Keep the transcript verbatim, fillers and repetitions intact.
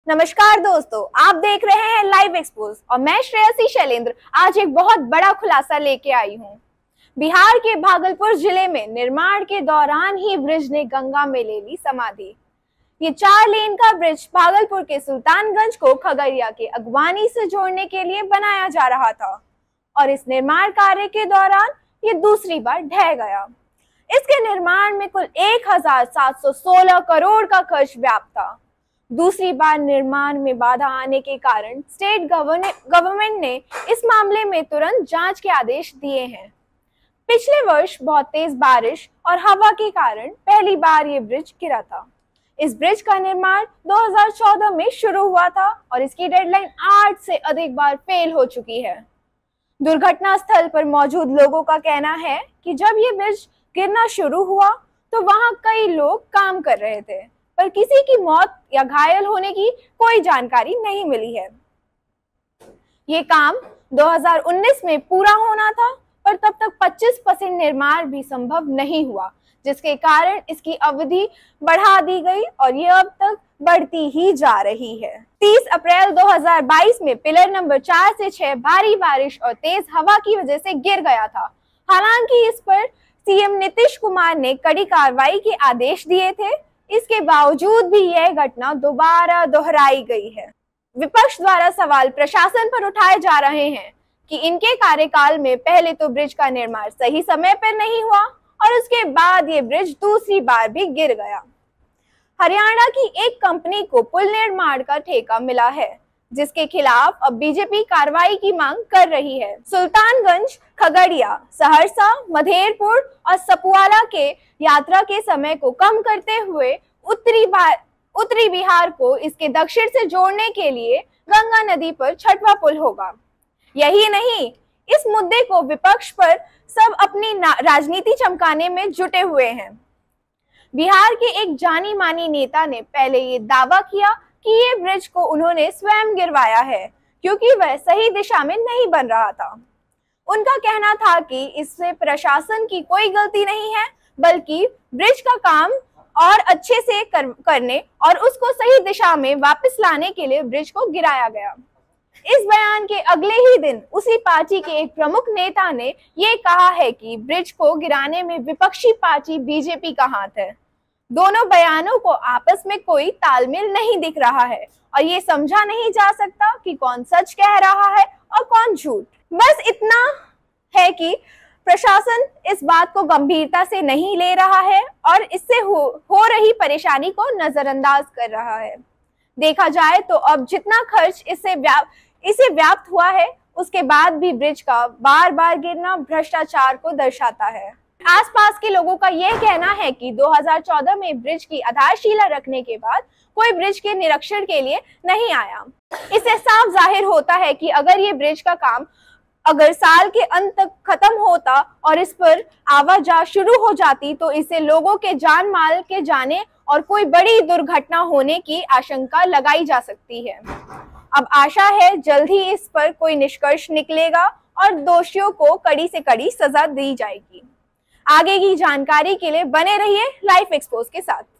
नमस्कार दोस्तों, आप देख रहे हैं लाइव एक्सपोज और मैं श्रेयसी शैलेंद्र आज एक बहुत बड़ा खुलासा लेके आई हूँ। बिहार के भागलपुर जिले में निर्माण के दौरान ही ब्रिज ने गंगा में ले ली समाधि। ये चार लेन का ब्रिज भागलपुर के सुल्तानगंज को खगड़िया के अगवानी से जोड़ने के लिए बनाया जा रहा था और इस निर्माण कार्य के दौरान ये दूसरी बार ढह गया। इसके निर्माण में कुल एक हजार सात सौ सोलह करोड़ का खर्च व्याप्त था। दूसरी बार निर्माण में बाधा आने के कारण स्टेट गवर्नमेंट ने इस मामले में तुरंत जांच के आदेश दिए हैं। पिछले वर्ष बहुत तेज बारिश और हवा के कारण पहली बार ये ब्रिज गिरा था। इस ब्रिज का निर्माण दो हज़ार चौदह में शुरू हुआ था और इसकी डेडलाइन आठ से अधिक बार फेल हो चुकी है। दुर्घटना स्थल पर मौजूद लोगों का कहना है कि जब ये ब्रिज गिरना शुरू हुआ तो वहां कई लोग काम कर रहे थे, पर किसी की मौत या घायल होने की कोई जानकारी नहीं मिली है। ये काम दो हज़ार उन्नीस में पूरा होना था, पर तब तक पच्चीस परसेंट निर्माण भी संभव नहीं हुआ, जिसके कारण इसकी अवधि बढ़ा दी गई और ये अब तक बढ़ती ही जा रही है। तीस अप्रैल दो हज़ार बाईस में पिलर नंबर चार से छह भारी बारिश और तेज हवा की वजह से गिर गया था। हालांकि इस पर सीएम नीतीश कुमार ने कड़ी कार्रवाई के आदेश दिए थे, इसके बावजूद भी यह घटना दोबारा दोहराई गई है। विपक्ष द्वारा सवाल प्रशासन पर उठाए जा रहे हैं कि इनके कार्यकाल में पहले तो ब्रिज का निर्माण सही समय पर नहीं हुआ और उसके बाद ये ब्रिज दूसरी बार भी गिर गया। हरियाणा की एक कंपनी को पुल निर्माण का ठेका मिला है, जिसके खिलाफ अब बीजेपी कार्रवाई की मांग कर रही है। सुल्तानगंज, खगड़िया, सहरसा, मधेरपुर और सपुआला के यात्रा के समय को कम करते हुए उत्तरी उत्तरी बिहार को इसके दक्षिण से जोड़ने के लिए गंगा नदी पर छठवां पुल होगा। यही नहीं, इस मुद्दे को विपक्ष पर सब अपनी राजनीति चमकाने में जुटे हुए हैं। बिहार के एक जानी मानी नेता ने पहले ये दावा किया कि ये ब्रिज को उन्होंने स्वयं गिरवाया है, क्योंकि वह सही दिशा में नहीं बन रहा था। उनका कहना था कि इससे प्रशासन की कोई गलती नहीं है, बल्कि ब्रिज का काम और अच्छे से कर, करने और उसको सही दिशा में वापस लाने के लिए ब्रिज को गिराया गया। इस बयान के अगले ही दिन उसी पार्टी के एक प्रमुख नेता ने ये कहा है कि ब्रिज को गिराने में विपक्षी पार्टी बीजेपी का हाथ है। दोनों बयानों को आपस में कोई तालमेल नहीं दिख रहा है और ये समझा नहीं जा सकता कि कौन सच कह रहा है और कौन झूठ। बस इतना है कि प्रशासन इस बात को गंभीरता से नहीं ले रहा है और इससे हो, हो रही परेशानी को नजरअंदाज कर रहा है। देखा जाए तो अब जितना खर्च इससे व्याप इसे व्याप्त हुआ है, उसके बाद भी ब्रिज का बार बार गिरना भ्रष्टाचार को दर्शाता है। आसपास के लोगों का यह कहना है कि दो हज़ार चौदह में ब्रिज की आधारशिला रखने के बाद कोई ब्रिज के निरीक्षण के लिए नहीं आया। इससे साफ जाहिर होता है कि अगर ये ब्रिज का काम अगर साल के अंत तक खत्म होता और इस पर आवाजाही शुरू हो जाती तो इससे लोगों के जान माल के जाने और कोई बड़ी दुर्घटना होने की आशंका लगाई जा सकती है। अब आशा है जल्द ही इस पर कोई निष्कर्ष निकलेगा और दोषियों को कड़ी से कड़ी सजा दी जाएगी। आगे की जानकारी के लिए बने रहिए लाइव एक्सपोज के साथ।